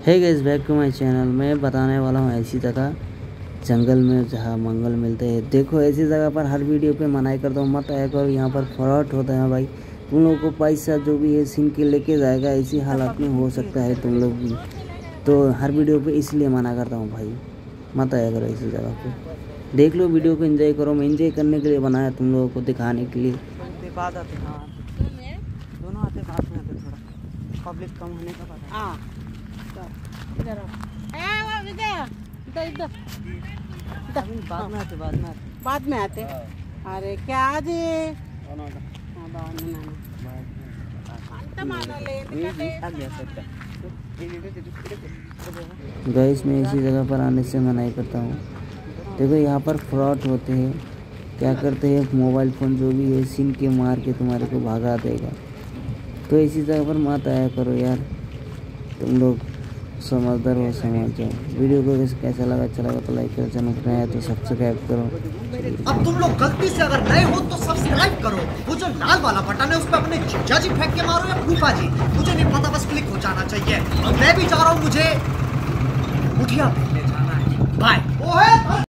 है guys, back to my channel. मैं बताने वाला हूँ ऐसी जगह जंगल में जहाँ मंगल मिलते हैं। देखो ऐसी जगह पर हर वीडियो पे मनाही करता हूँ, मत आया करो। यहाँ पर फ्रॉड होता है भाई। तुम लोगों को पैसा जो भी है छीन के लेके जाएगा, ऐसी हालात में हो सकता है तुम लोग भी। तो हर वीडियो पे इसलिए मना करता हूँ भाई, मत आया करो ऐसी जगह पे। देख लो वीडियो को, एंजॉय करो। मैं एंजॉय करने के लिए बनाया, तुम लोगों को दिखाने के लिए। दोनों आते बात में आते, थोड़ा पब्लिक कम होने का पता। हाँ इधर बाद में आते। अरे क्या जी गाइस, मैं इसी जगह पर आने से मनाही करता हूँ। देखो यहाँ पर फ्रॉड होते हैं, क्या करते हैं, मोबाइल फ़ोन जो भी है छीन के मार के तुम्हारे को भगा देगा। तो इसी जगह पर मत आया करो यार। तुम लोग समझदार हो, समझ जाओ। वीडियो को कैसा लगा, अच्छा लगा तो लाइक करो, चैनल पर नया तो सब्सक्राइब करो। अब तुम लोग गलती से अगर नए हो तो सब्सक्राइब करो। वो जो लाल वाला बटन है उस पर अपने जीजा जी फेंक के मारो या फूफा जी, मुझे नहीं पता, बस क्लिक हो जाना चाहिए। और मैं भी जा रहा हूँ, मुझे मुठिया फेंकने जाना है। बाय।